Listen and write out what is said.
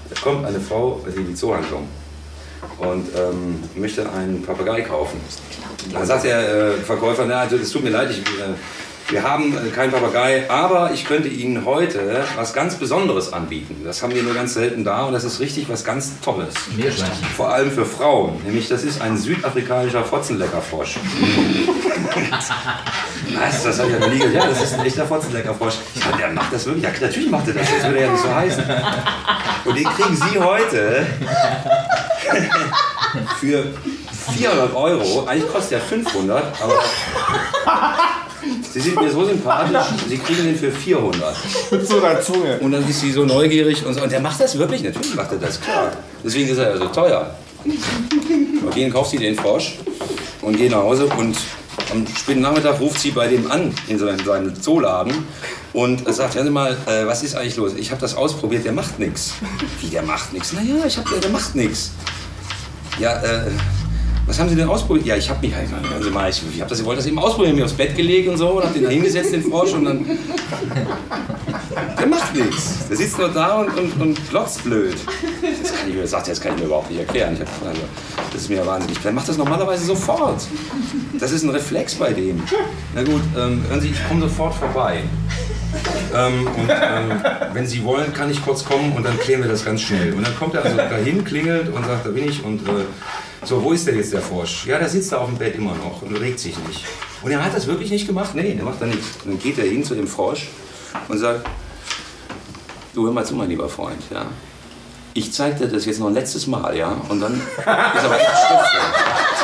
Da kommt eine Frau in die Zoohandlung und möchte einen Papagei kaufen. Da sagt der Verkäufer, na, also, das tut mir leid, wir haben keinen Papagei, aber ich könnte Ihnen heute was ganz Besonderes anbieten. Das haben wir nur ganz selten da und das ist richtig was ganz Tolles. Vor allem für Frauen. Nämlich, das ist ein südafrikanischer Fotzenleckerfrosch. Was? Das habe ich ja noch nie gehört. Ja, das ist ein echter Fotzenleckerfrosch. Der macht das wirklich. Ja, natürlich macht er das. Das würde ja nicht so heißen. Und den kriegen Sie heute für 400 €. Eigentlich kostet der 500, aber Sie sind mir so sympathisch, Sie kriegen den für 400. Mit so einer Zunge. Und dann ist sie so neugierig und so. Und der macht das wirklich, natürlich macht er das, klar. Deswegen ist er ja so teuer. Und den kauft sie den Frosch und geht nach Hause und am späten Nachmittag ruft sie bei dem an, in seinem Zooladen. Und sagt, hören Sie mal, was ist eigentlich los? Ich habe das ausprobiert, der macht nichts. Wie, der macht nichts? Naja, der macht nichts. Ja, was haben Sie denn ausprobiert? Ja, ich habe mich halt, hören Sie mal, ich wollte das eben ausprobieren, mir aufs Bett gelegt und so und habe den da hingesetzt, den Frosch, und dann. Der macht nichts. Der sitzt nur da und glotzt blöd. Das kann ich mir überhaupt nicht erklären. Das ist mir wahnsinnig. Der macht das normalerweise sofort. Das ist ein Reflex bei dem. Na gut, hören Sie, ich komme sofort vorbei. Wenn Sie wollen, kann ich kurz kommen und dann klären wir das ganz schnell. Und dann kommt er also dahin, klingelt und sagt, da bin ich und so, wo ist denn jetzt der Frosch? Ja, der sitzt da auf dem Bett immer noch und regt sich nicht. Und er hat das wirklich nicht gemacht? Nee, der macht da nichts. Und dann geht er hin zu dem Frosch und sagt, du, hör mal zu, mein lieber Freund, ja. Ich zeig dir das jetzt noch ein letztes Mal, ja, und dann ist aber echt Schluss.